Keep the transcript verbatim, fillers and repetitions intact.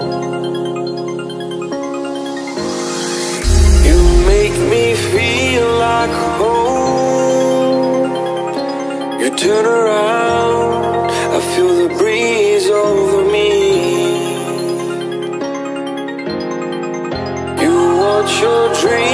You make me feel like home. You turn around, I feel the breeze over me. You watch your dreams